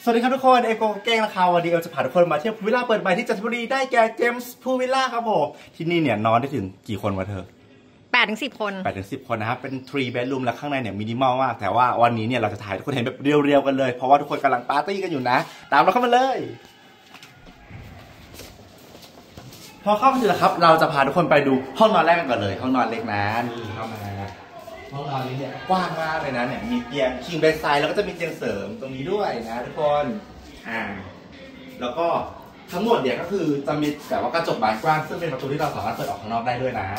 สวัสดีครับทุกคนเอโกเก้งนะคะวันนี้เอจะพาทุกคนมาเที่ยวพูลวิลล่าเปิดใหม่ที่จันทบุรีได้แก่เจมส์พูลวิลล่าครับผมที่นี่เนี่ยนอนได้ถึงกี่คนวะเธอ 8 ถึง 10 คน 8 ถึง 10 คนนะครับเป็น3 bedroom และข้างในเนี่ยมินิมอลมากแต่ว่าวันนี้เนี่ยเราจะถ่ายทุกคนเห็นแบบเรียวๆกันเลยเพราะว่าทุกคนกำลังปาร์ตี้กันอยู่นะตามเราเข้ามาเลยพอเข้ามาถึงแล้วครับเราจะพาทุกคนไปดูห้องนอนแรกกันก่อนเลยห้องนอนเล็กนะนี่เข้ามาห้องนอนนี้เนี่ยกว้างมากเลยนะเนี่ยมีเตียงคิงเบดไซด์แล้วก็จะมีเตียงเสริมตรงนี้ด้วยนะทุกคนแล้วก็ทั้งหมดเนี่ยก็คือจะมีแบบว่ากระจกบานกว้างซึ่งเป็นประตูที่เราสามารถเปิดออกข้างนอกได้ด้วยนะ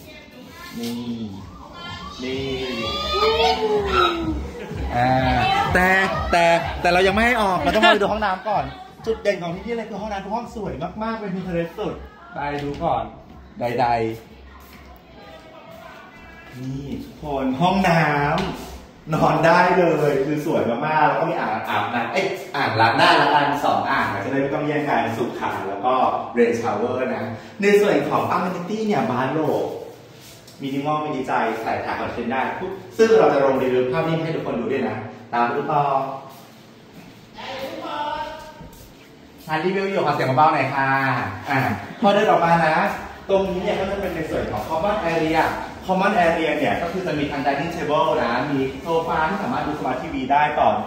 นี่แต่เรายังไม่ให้ออกเราต้องไปดูห้องน้ำก่อนจุดเด่นของที่นี่เลยคือห้องน้ำทุกห้องสวยมากๆเป็นพินเทอเรสต์สุดไปดูก่อนใดนี่ทุกคนห้องน้ำนอนได้เลยคือสวยมากๆแล้วก็มีอ่างอาบน้ำอ่างล้างหน้าละกัน2 อ่างจะได้ไม่ต้องแย่งกันสุขาแล้วก็เรนชาวเวอร์นะในส่วนของอเมนิตี้เนี่ยบาร์โลมินิมอลมินิใจใส่ถ่ายคอนเทนต์ได้ซึ่งเราจะลงรีวิวภาพนี้ให้ทุกคนดูด้วยนะตามดูต่อทานรีวิวอยู่ขอเสียงเบาๆหน่อยค่ะพอเดินออกมานะตรงนี้เนี่ยก็จะเป็นในส่วนของ common area common area เนี่ยก็คือจะมีทาง dining table นะมีโซฟาที่สามารถดูสมาร์ททีวีได้ต่อ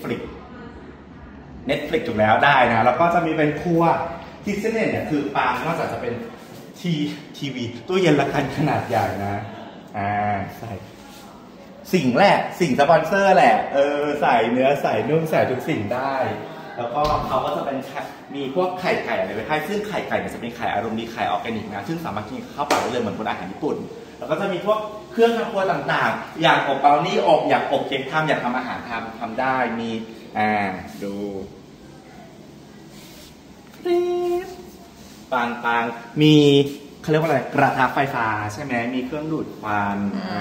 Netflix ถูกแล้วได้นะแล้วก็จะมีเป็นครัวคิทเช่นเนี่ยคือปางนอกจากจะเป็นทีวีตู้เย็นละกันขนาดใหญ่นะใส่สิ่งสปอนเซอร์แหละใส่เนื้อใส่นุ่มใส่ทุกสิ่งได้แล้วก็เขาก็จะเป็นมีพวกไข่ไก่อะไรไปให้ซึ่งไข่ไก่เนี่ยจะเป็นไข่อารมณ์ดีไข่ออร์แกนิกนะซึ่งสามารถกินเข้าปากได้เลยเหมือนคนอาหารญี่ปุ่นแล้วก็จะมีพวกเครื่องทำครัวต่างๆอยากอบเบลนี่อบอยากอบเค้กทำอยากทำอาหารทำได้มีดูปางมีเขาเรียกว่าอะไรกระทะไฟฟ้าใช่ไหมมีเครื่องดูดควัน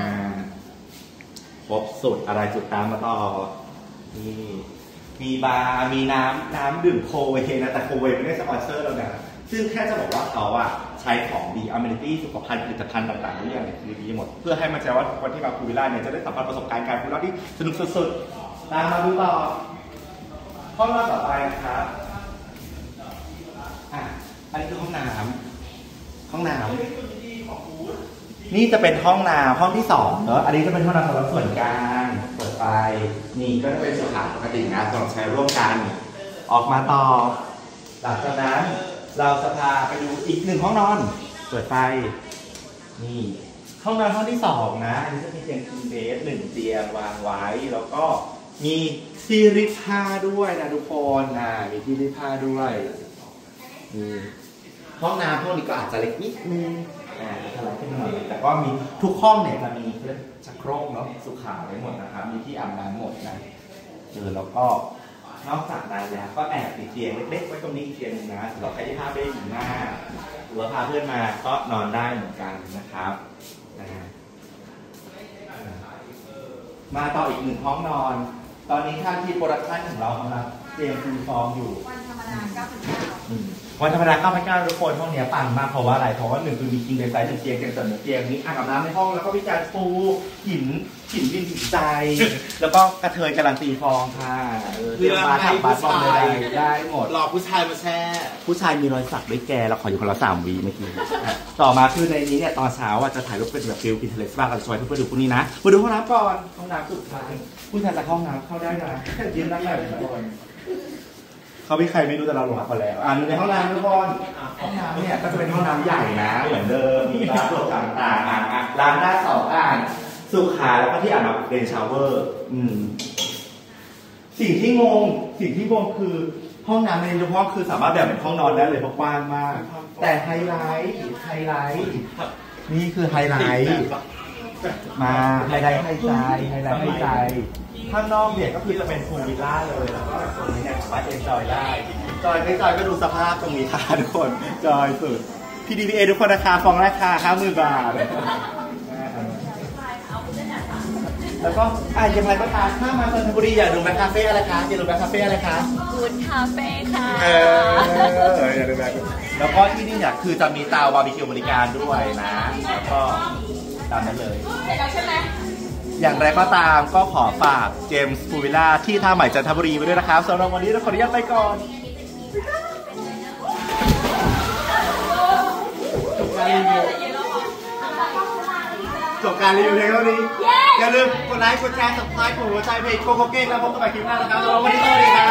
ครบสุดอะไรสุดตามมาต่อนี่มีบาร์มีน้ำดื่มโคเวนะแต่โคเวไม่ได้สปอนเซอร์เรานะซึ่งแค่จะบอกว่าเขาใช้ของดีอเมนิตี้สุขภัณฑ์ผลิตภัณฑ์ต่างๆทุกอย่างเนี่ยดีหมดเพื่อให้มันใจว่าคนที่มาพูลวิลล่าเนี่ยจะได้สัมผัสประสบการณ์การพูลวิลล่าที่สนุกสุดๆตามมาดูต่อห้องนอนต่อไปนะครับอันนี้คือห้องน้ำนี่จะเป็นห้องน้ำห้องที่2เนอะอันนี้จะเป็นห้องน้ำสำหรับส่วนกลางเปิดไฟนี่ก็จะเป็นสุขาปกตินะสำหรับใช้ร่วมกันออกมาต่อหลังจากนั้นเราจะพาไปดูอีก1ห้องนอนเปิดไฟนี่ห้องนอนห้องที่2นะอันนี้จะมีเตียงคิงเบด1 เตียงวางไว้แล้วก็มีที่รีดผ้าด้วยนะทุกคนมีที่รีดผ้าด้วยห้องน้ำพวกนี้ก็อาจจะเล็กนิดนึงอะไรขึ้นมาแต่ก็มีทุกห้องเนี่ยจะมีชักโครกเนาะสุขาไว้หมดนะครับมีที่อาบน้ำหมดนะแล้วก็นอกจากนั้นแล้วก็แอบติดเตียงเล็กๆไว้ตรงนี้อีกเตียงนึงนะสำหรับใครที่พาเบบีอยู่หน้าหรือว่าพาเพื่อนมาก็นอนได้เหมือนกันนะครับมาต่ออีก1ห้องนอนตอนนี้ทางทีมโปรดักชั่นของเรากำลังเตรียมฟูลฟอร์มอยู่วันธรรมดา9,900ทุกคนห้องนี้ปังมากเพราะว่าอะไรเพราะว่า1คือมีคิงเบดไซด์1 เตียงเสริม1 เตียงนี้อ่างอาบน้ำในห้องแล้วก็มีการปูหินวินหินใจแล้วก็กระเทยการันตีฟองค่ะเรื่องมาถับบาสบอลได้หมดรอผู้ชายมาแช่ผู้ชายมีรอยสักด้วยแกเราขออยู่คนละ3 วิเมื่อกี้ต่อมาคือในนี้เนี่ยตอนเช้าจะถ่ายรูปเป็นแบบฟิลพินเทอเรสต์บ้างเราจะช่วยเพื่อนๆดูพวกนี้นะมาดูห้องน้ำก่อนห้องน้ำสุดท้ายผู้ชายจะเข้าห้องน้ำเข้าได้นะยืนนั่งได้ทุกคนเขาไม่ใครไม่รู้แต่เราหลงรักเขาแล้วในห้องน้ำทุกคนห้องน้ำเนี่ยก็จะเป็นห้องน้ำใหญ่นะเหมือนเดิมมีบาร์โซนต่างๆล้างหน้า2 อ่างสุขาแล้วก็ที่อาบน้ำเรนชาวเวอร์สิ่งที่งงคือห้องน้ำในทุกห้องคือสามารถแบ่งเป็นห้องนอนได้เลยเพราะกว้างมากแต่ไฮไลท์นี่คือไฮไลท์มาไฮไลท์ให้ใจข้างนอกเนี่ยก็คือจะเป็นพูลวิลล่าเลยแล้วก็ตรงนี้เนี่ยสามารถเอนจอยได้จอยไม่จอยก็ดูสภาพตรงนี้ค่ะทุกคนจอยสุด PDPA ทุกคนราคาฟองราคา 50,000 บาทแล้วก็อย่างไรก็ตามถ้ามาจันทบุรีอย่าลืมแบคคาเฟ่อะไรคะกูดคาเฟ่ค่ะอย่าลืมแล้วก็ที่นี่เนี่ยคือจะมีเตาบาร์บีคิวบริการด้วยนะแล้วก็ตามนั้นเลยใช่ไหมอย่างไรก็ตามก็ขอฝากเจมส์พูวิลล่าที่ท่าใหม่จันทบุรีไปด้วยนะครับสำหรับวันนี้เราขออนุญาตไปก่อนจบการรีวิวเพลงเท่านี้อย่าลืมกดไลค์กดแชร์ subscribe กดหัวใจเพจโคโคเก้แล้วพบกันใหม่คลิปหน้านะครับสำหรับวันนี้สวัสดีครับ